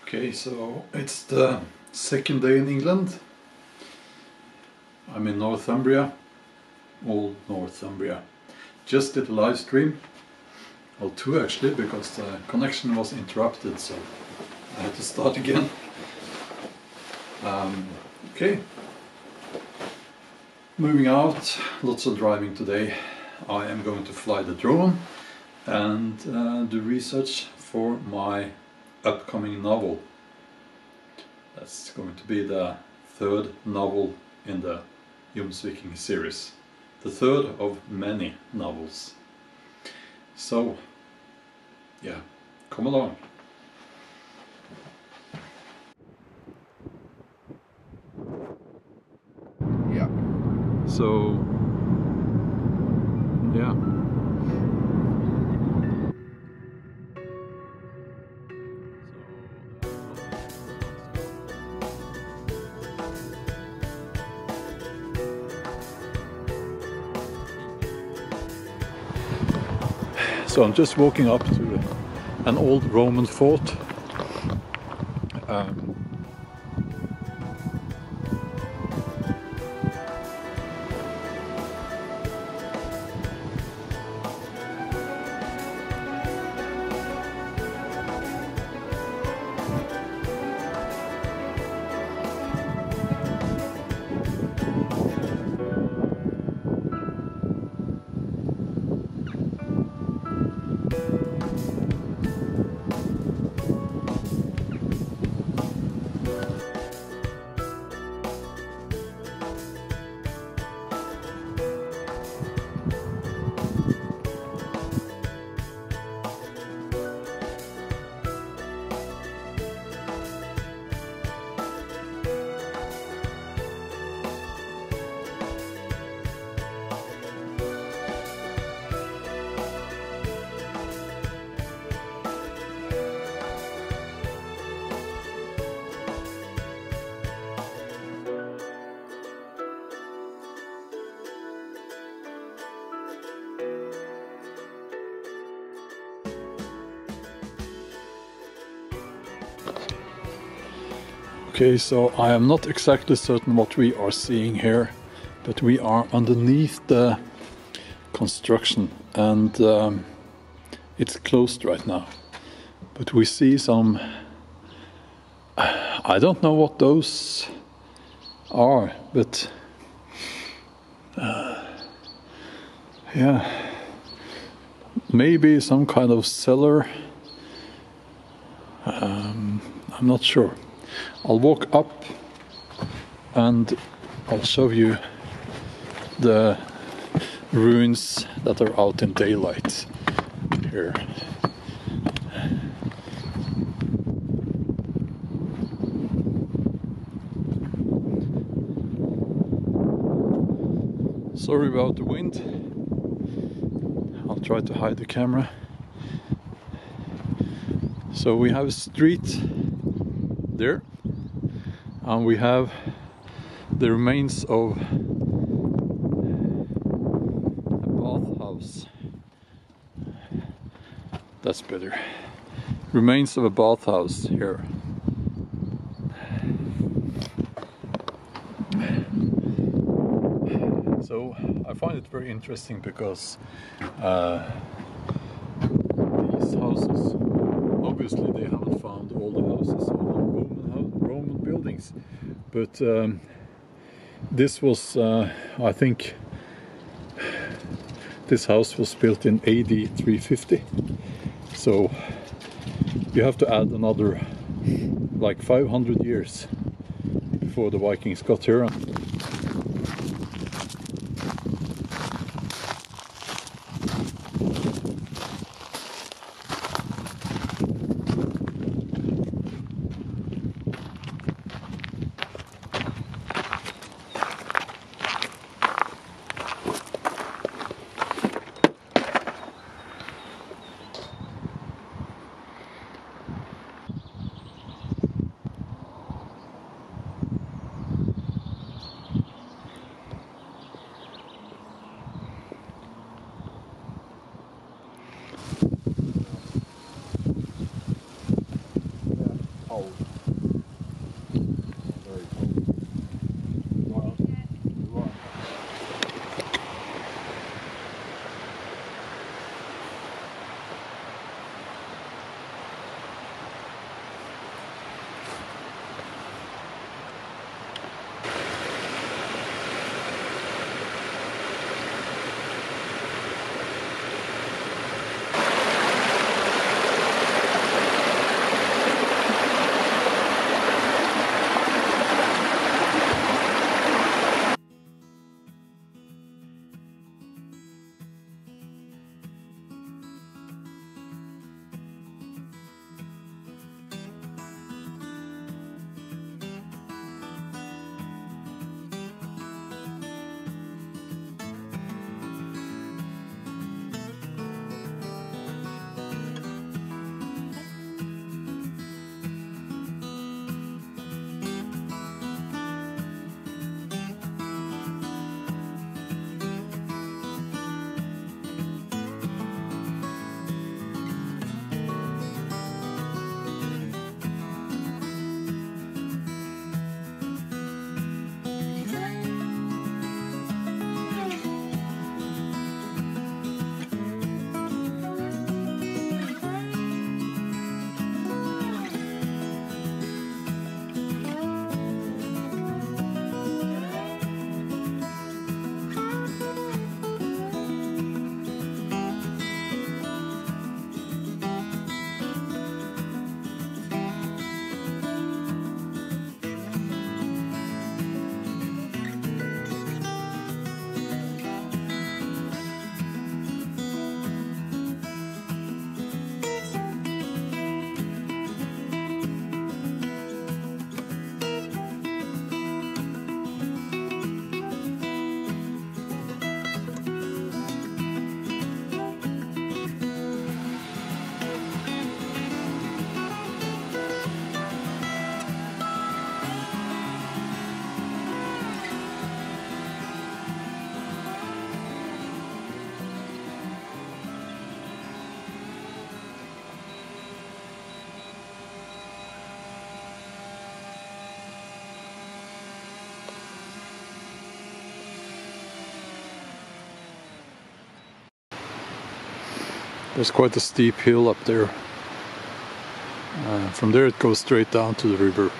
Okay, so it's the second day in England. I'm in Northumbria, old Northumbria. Just did a live stream, well, two actually, because the connection was interrupted, so I had to start again. Okay, moving out, lots of driving today. I am going to fly the drone and do research for my upcoming novel. That's going to be the third novel in the Jomsviking series. The third of many novels. So, yeah, come along. Yeah. So, yeah. So I'm just walking up to an old Roman fort. Okay, so I am not exactly certain what we are seeing here, but we are underneath the construction and it's closed right now. But we see some, I don't know what those are, but yeah, maybe some kind of cellar. I'm not sure. I'll walk up and I'll show you the ruins that are out in daylight here. Sorry about the wind. I'll try to hide the camera. So we have a street there, and we have the remains of a bathhouse. That's better. Remains of a bathhouse here. So I find it very interesting because these houses, obviously they haven't found all the houses, all the Roman buildings, but this was, I think, this house was built in AD 350, so you have to add another like 500 years before the Vikings got here. There's quite a steep hill up there. From there it goes straight down to the river.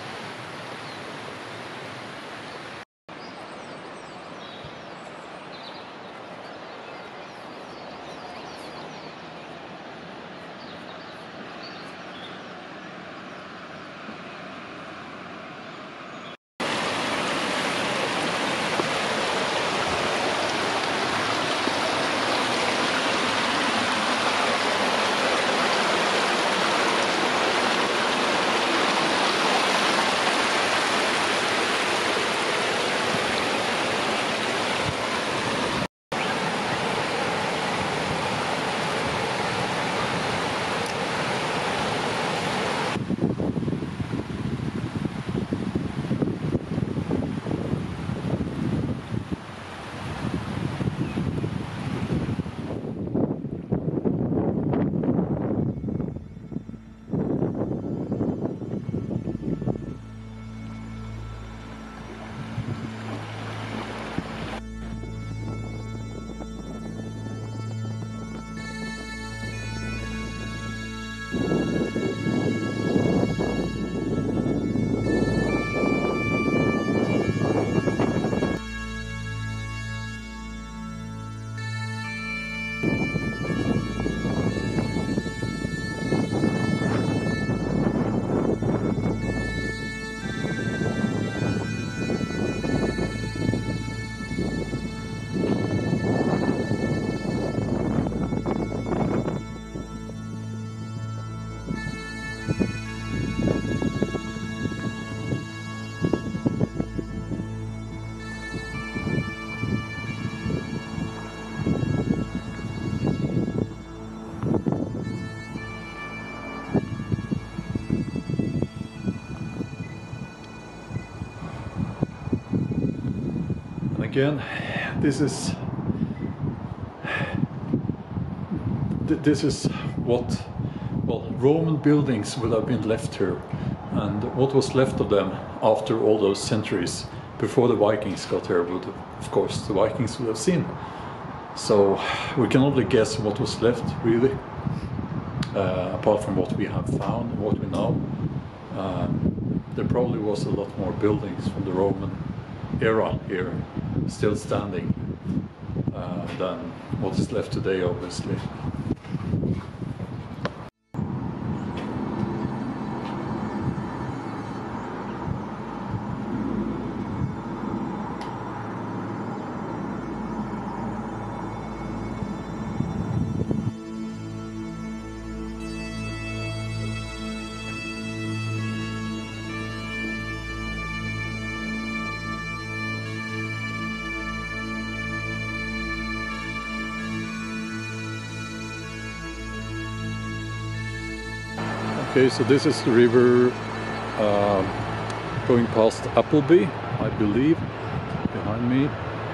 Again, this is what, well, Roman buildings would have been left here, and what was left of them after all those centuries before the Vikings got here would, of course, the Vikings would have seen. So we can only guess what was left, really, apart from what we have found and what we know. There probably was a lot more buildings from the Roman era here still standing than what is left today, obviously. Okay, so this is the river going past Appleby, I believe, behind me.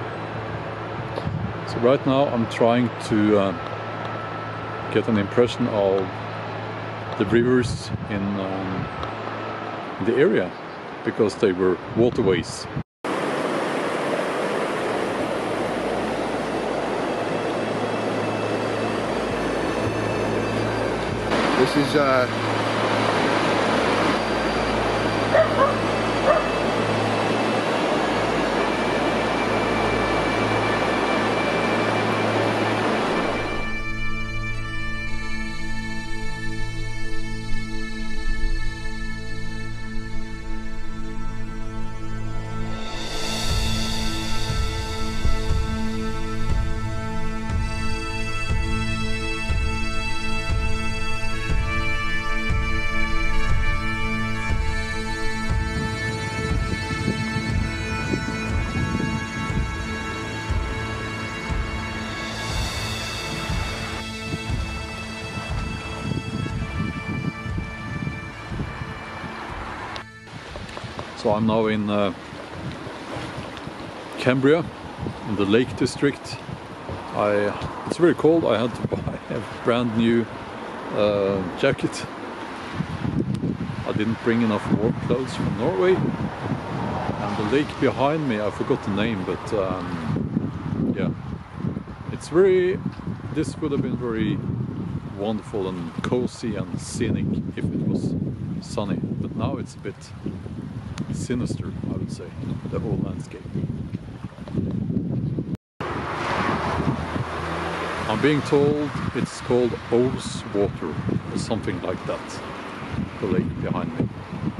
So right now I'm trying to get an impression of the rivers in the area, because they were waterways. This is So I'm now in Cumbria, in the Lake District. It's very cold. I had to buy a brand new jacket. I didn't bring enough warm clothes from Norway. And the lake behind me, I forgot the name, but yeah, it's very. This would have been very wonderful and cozy and scenic if it was sunny, but now it's a bit sinister, I would say, the whole landscape. I'm being told it's called O's Water or something like that, the lake behind me.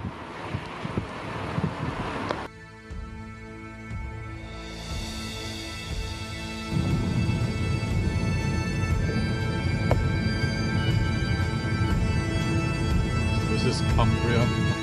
This is Northumbria.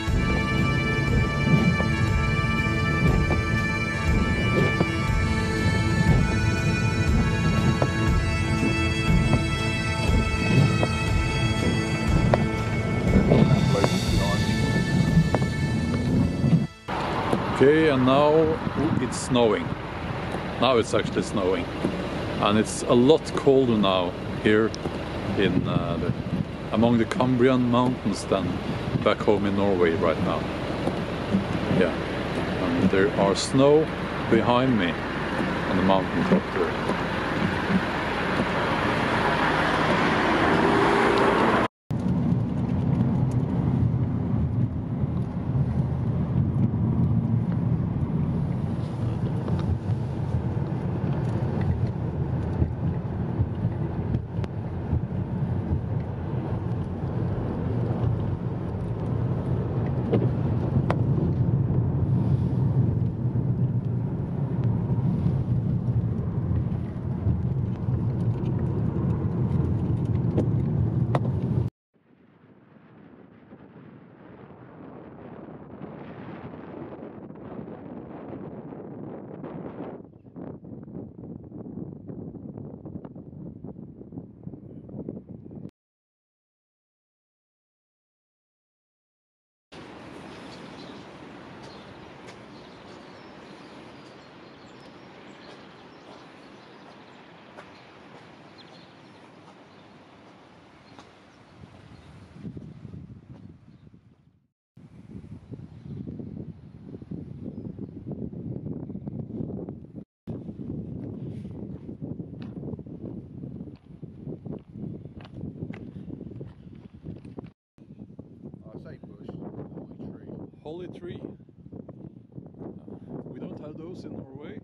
Okay, and now it's snowing. Now it's actually snowing, and it's a lot colder now here in among the Cumbrian mountains than back home in Norway right now. Yeah, and there are snow behind me on the mountain top there. Holy tree. We don't have those in Norway.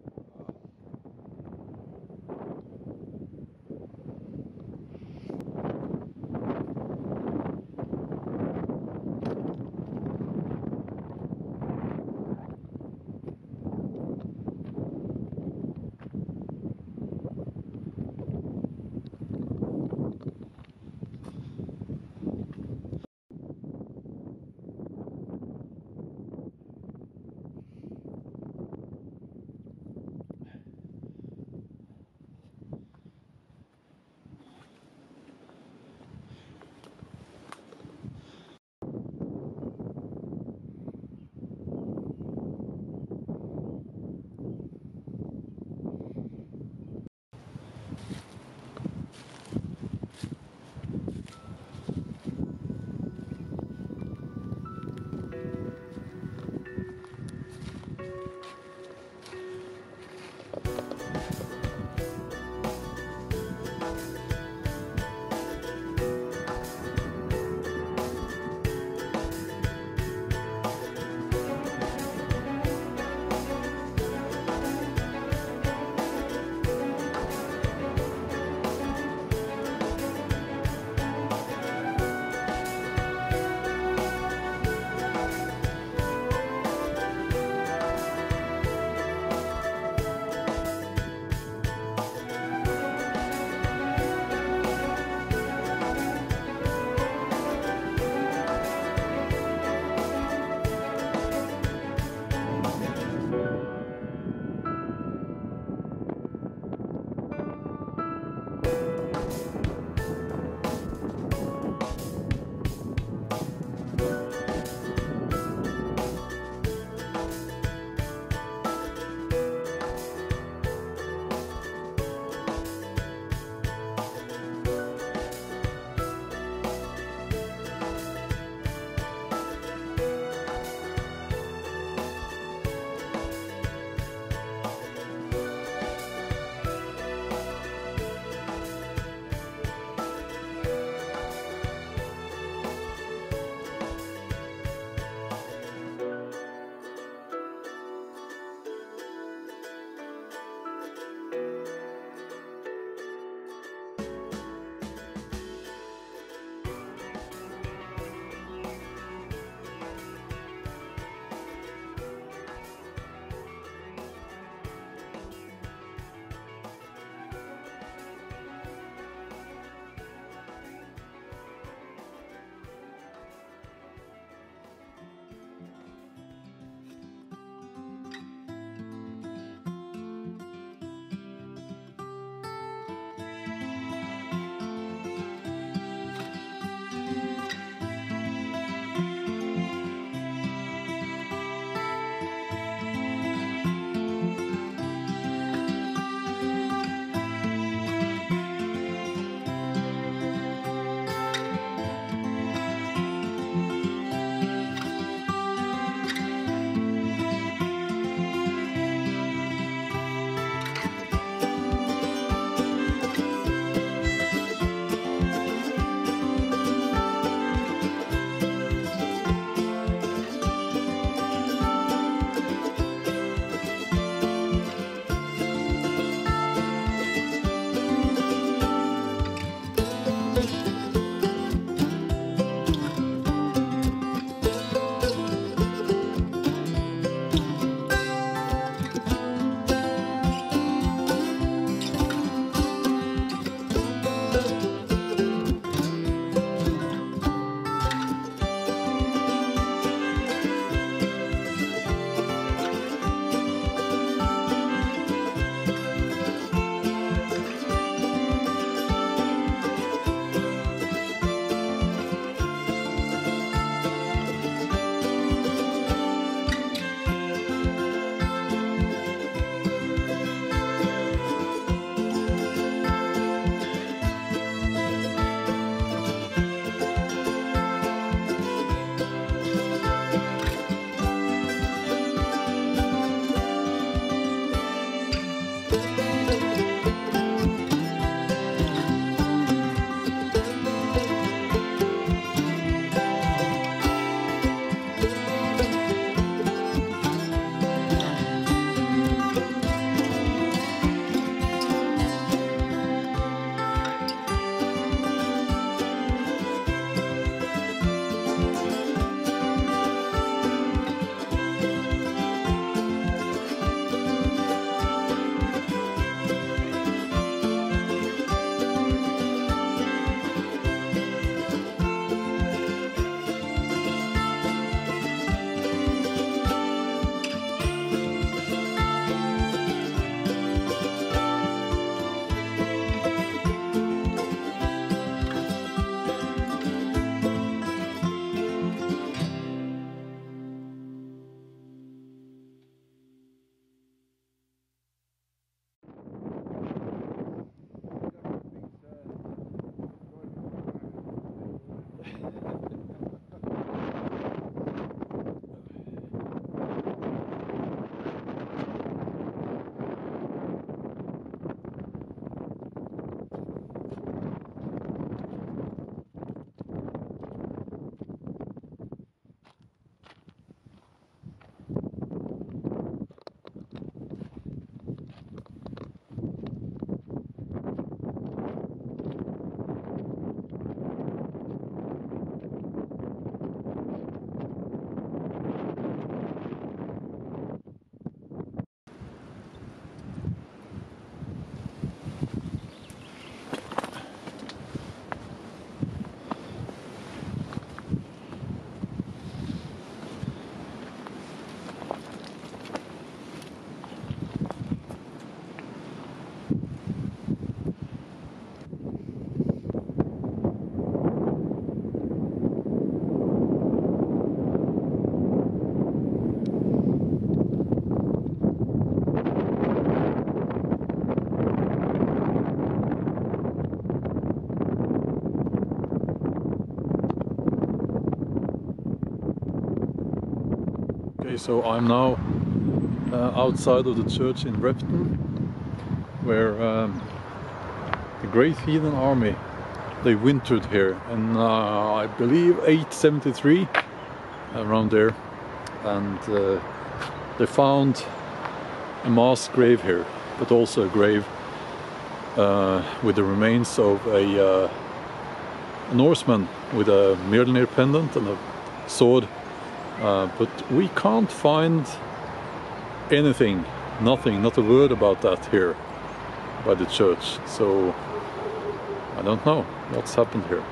Okay, so I'm now outside of the church in Repton, where the Great Heathen Army, they wintered here in I believe 873, around there, and they found a mass grave here, but also a grave with the remains of a Norseman with a Mjolnir pendant and a sword. But we can't find anything, nothing, not a word about that here by the church. So I don't know what's happened here.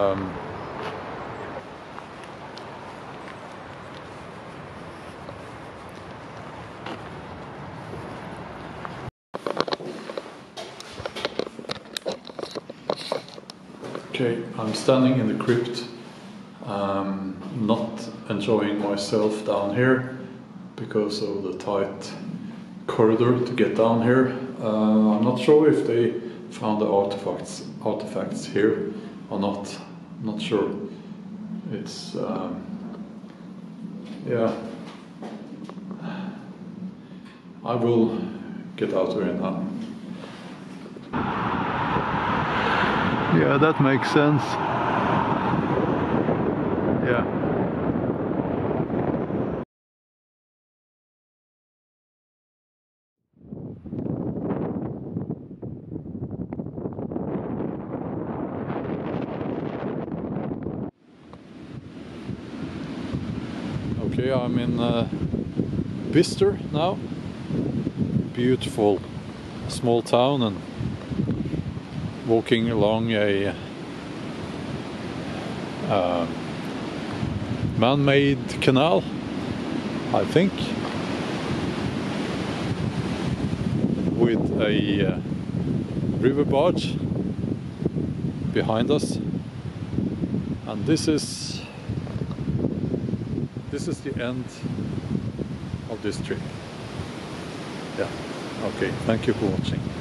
Okay, I'm standing in the crypt. Not enjoying myself down here because of the tight corridor to get down here. I'm not sure if they found the artifacts here or not. Not sure. It's yeah. I will get out of here now. Yeah, that makes sense. Yeah. Okay, I'm in Bister now. Beautiful small town, and walking along a man-made canal, I think, with a river barge behind us, and this is the end of this trip. Yeah, okay, thank you for watching.